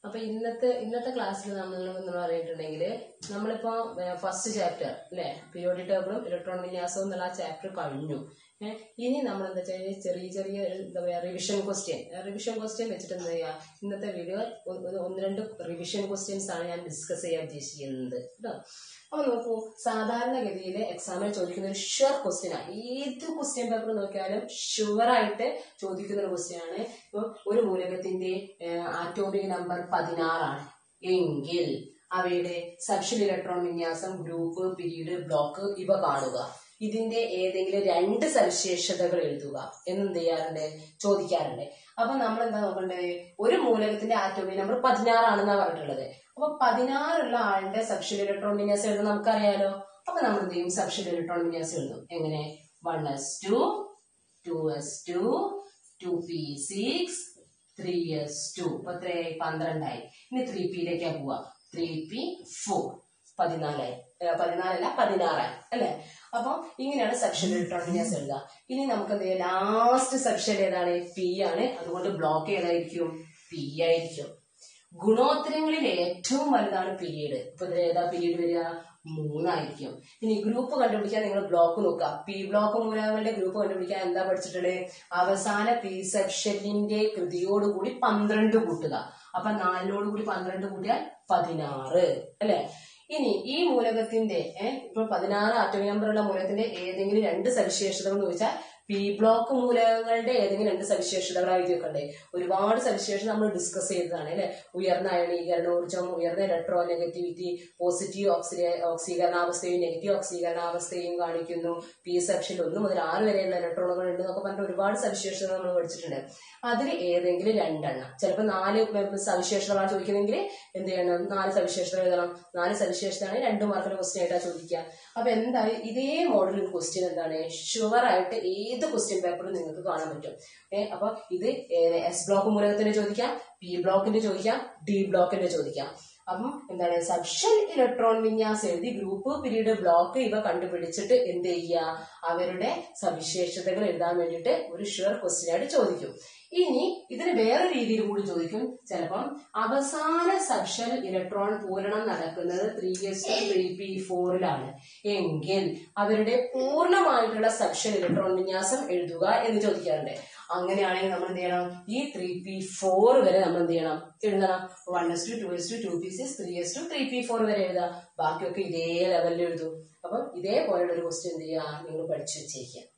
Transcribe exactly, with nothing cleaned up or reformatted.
അപ്പൊ ഇന്നത്തെ ഇന്നത്തെ ക്ലാസ്സിൽ നമ്മൾ എന്ന് പറഞ്ഞിട്ടുണ്ടെങ്കിൽ നമ്മളിപ്പോ ഫസ്റ്റ് ചാപ്റ്റർ അല്ലെ പീരിയോഡിക് ടേബിളും ഇലക്ട്രോൺ വിന്യാസവും എന്നുള്ള ആ ചാപ്റ്റർ കഴിഞ്ഞു. ഏഹ് ഇനി നമ്മൾ എന്താ വെച്ചാൽ ചെറിയ ചെറിയ എന്താ പറയാ റിവിഷൻ ക്വസ്റ്റ്യൻ റിവിഷൻ ക്വസ്റ്റ്യൻ വെച്ചിട്ട് എന്താ ചെയ്യുക, ഇന്നത്തെ വീഡിയോ ഒന്ന് രണ്ട് റിവിഷൻ ക്വസ്റ്റ്യൻസ് ആണ് ഞാൻ ഡിസ്കസ് ചെയ്യാൻ ഉദ്ദേശിക്കുന്നത് കേട്ടോ. അപ്പൊ നോക്കൂ, സാധാരണഗതിയിൽ എക്സാമിൽ ചോദിക്കുന്ന ഒരു ഷുവർ ക്വസ്റ്റ്യൻ ആണ്. ഏത് ക്വസ്റ്റ്യൻ പേപ്പർ നോക്കിയാലും ഷുവർ ആയിട്ട് ചോദിക്കുന്ന ഒരു ക്വസ്റ്റ്യൻ ആണ്. ഇപ്പൊ ഒരു മൂലകത്തിന്റെ ആറ്റോമിക് നമ്പർ പതിനാറാണ് എങ്കിൽ അവയുടെ സബ്ഷൽ ഇലക്ട്രോൺ വിന്യാസം, ഗ്രൂപ്പ്, പിരീഡ്, ബ്ലോക്ക് ഇവ കാണുക. ഇതിന്റെ ഏതെങ്കിലും രണ്ട് സവിശേഷതകൾ എഴുതുക എന്നെന്ത് ചെയ്യാറുണ്ട്, ചോദിക്കാറുണ്ട്. അപ്പൊ നമ്മൾ എന്താ നോക്കണ്ടേ, ഒരു മൂലകത്തിന്റെ ആറ്റോമിക് നമ്പർ പതിനാറാണെന്നാ പറഞ്ഞിട്ടുള്ളത്. അപ്പൊ പതിനാറുള്ള ആളുടെ സബ്ഷൽ ഇലക്ട്രോൺ വിന്യാസം എഴുതാൻ നമുക്കറിയാലോ. അപ്പൊ നമ്മൾ എന്ത് ചെയ്യും, സബ്ഷൽ ഇലക്ട്രോൺ വിന്യാസം എഴുതും. എങ്ങനെ? One s two, two s two, two p six, three s two. അപ്പൊ എത്രയായി? പന്ത്രണ്ടായി. ഇനി ത്രീ പിയിലേക്കാ പോവാ. ത്രീ പി ഫോർ, പതിനാലായി. പതിനാലല്ല പതിനാറായി അല്ലെ. അപ്പൊ ഇങ്ങനെയാണ് സബ്ഷൽ ഇലക്ട്രോൺ വിന്യാസം എഴുതുക. ഇനി നമുക്ക് എന്ത് ചെയ്യാം, ലാസ്റ്റ് സബ്ഷൽ ഏതാണ്? പി ആണ്. അതുകൊണ്ട് ബ്ലോക്ക് ഏതായിരിക്കും? പി ആയിരിക്കും. ഗുണോത്തരങ്ങളിൽ ഏറ്റവും വലുതാണ് പീരീഡ്. ഇപ്പൊ ഇതിൽ ഏതാ പീരീഡ് വരിക? മൂന്നായിരിക്കും. ഇനി ഗ്രൂപ്പ് കണ്ടുപിടിക്കാൻ നിങ്ങൾ ബ്ലോക്ക് നോക്കുക. പി ബ്ലോക്ക് മൂലകങ്ങളുടെ ഗ്രൂപ്പ് കണ്ടുപിടിക്കാൻ എന്താ പഠിച്ചിട്ടുള്ളത്? അവസാന പി സെക്ഷനിന്റെ കൃതിയോടുകൂടി പന്ത്രണ്ട് കൂട്ടുക. അപ്പൊ നാലിനോട് കൂടി പന്ത്രണ്ട് കൂട്ടിയാൽ പതിനാറ് അല്ലെ. ഇനി ഈ മൂലകത്തിന്റെ ഏഹ് ഇപ്പൊ പതിനാറ് ആറ്റോമിക് നമ്പറുള്ള മൂലകത്തിന്റെ ഏതെങ്കിലും രണ്ട് സവിശേഷതകൾ എന്ന് ചോദിച്ചാൽ പി ബ്ലോക്ക് മൂലകങ്ങളുടെ ഏതെങ്കിലും രണ്ട് സവിശേഷതകളായിട്ട് വെക്കണ്ടേ. ഒരുപാട് സവിശേഷത നമ്മൾ ഡിസ്കസ് ചെയ്തതാണ് അല്ലെ. ഉയർന്ന അയണീകരണോർജ്ജം, ഉയർന്ന ഇലക്ട്രോ നെഗറ്റിവിറ്റി, പോസിറ്റീവ് ഓക്സി ഓക്സീകരണാവസ്ഥയും നെഗറ്റീവ് ഓക്സീകരണാവസ്ഥയും കാണിക്കുന്നു. പി സെക്ഷൻ ഒന്ന് മുതൽ ആറ് വരെയുള്ള ഇലക്ട്രോണുകൾ ഉണ്ട് എന്നൊക്കെ പറഞ്ഞിട്ട് ഒരുപാട് സവിശേഷതകൾ നമ്മൾ പഠിച്ചിട്ടുണ്ട്. അതിൽ ഏതെങ്കിലും രണ്ടെണ്ണം, ചിലപ്പോൾ നാല് സവിശേഷതകളാണ് ചോദിക്കുന്നതെങ്കിൽ എന്ത് ചെയ്യണം, നാല് സവിശേഷതകൾ എഴുതണം. നാല് സവിശേഷതയാണ് രണ്ട് മാർക്കിന്റെ ക്വസ്റ്റ്യൻ ആയിട്ടാണ് ചോദിക്കുക. അപ്പൊ എന്തായാലും ഇതേ മോഡൽ ക്വസ്റ്റ്യൻ എന്താണ് ഷുവർ ആയിട്ട് ഏത് ക്വസ്റ്റ്യൻ പേപ്പറും നിങ്ങൾക്ക് കാണാൻ പറ്റും. ഏഹ് അപ്പൊ ഇത് എസ് ബ്ലോക്ക് മൂലകത്തിന്റെ ചോദിക്കാം, പി ബ്ലോക്കിന്റെ ചോദിക്കാം, ഡി ബ്ലോക്കിന്റെ ചോദിക്കാം. അപ്പം എന്താണ്, സബ്ഷൽ ഇലക്ട്രോൺ വിന്യാസം എഴുതി ഗ്രൂപ്പ്, പിരീഡ്, ബ്ലോക്ക് ഇവ കണ്ടുപിടിച്ചിട്ട് എന്ത് ചെയ്യുക, അവരുടെ സവിശേഷതകൾ എഴുതാൻ വേണ്ടിയിട്ട് ഒരു ഷുവർ ക്വസ്റ്റ്യൻ ആയിട്ട് ചോദിക്കും. ഇനി ഇതിന് വേറെ രീതിയിൽ കൂടി ചോദിക്കും. ചിലപ്പം അവസാന സബ്ഷൽ ഇലക്ട്രോൺ പൂരണം നടക്കുന്നത് three s two three p ഫോറിലാണ് എങ്കിൽ അവരുടെ പൂർണ്ണമായിട്ടുള്ള സബ്ഷൽ ഇലക്ട്രോൺ വിന്യാസം എഴുതുക എന്ന് ചോദിക്കാറുണ്ട്. അങ്ങനെയാണെങ്കിൽ നമ്മൾ എന്ത് ചെയ്യണം, ഈ ത്രീ പി ഫോർ വരെ നമ്മൾ എന്ത് ചെയ്യണം, എഴുതണം. One s two, two s two, two p six, three s two, three p four വരെ എഴുതാം. ബാക്കിയൊക്കെ ഇതേ ലെവലിൽ എഴുതും. അപ്പം ഇതേപോലെയുള്ള ഒരു ക്വസ്റ്റ്യൻ എന്ത് ചെയ്യുക, നിങ്ങൾ പഠിച്ചു വെച്ചേക്കുക.